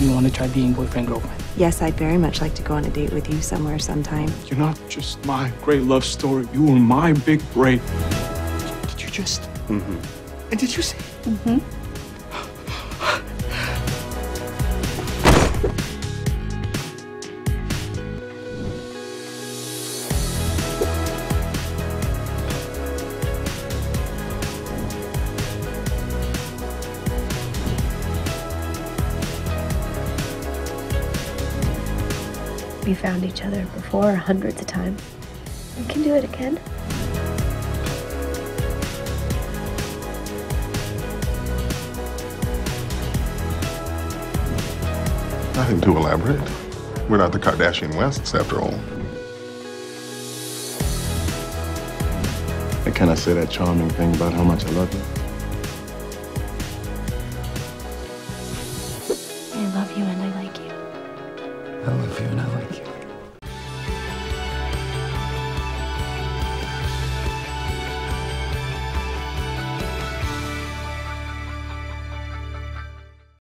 You want to try being boyfriend-girlfriend? Yes, I'd very much like to go on a date with you somewhere sometime. You're not just my great love story. You were my big break. Did you just? Mm-hmm. And did you say? Mm-hmm. We found each other before hundreds of times. We can do it again. Nothing too elaborate. We're not the Kardashian Wests, after all. Can I say that charming thing about how much I love you? I love you and I like you. I love you and I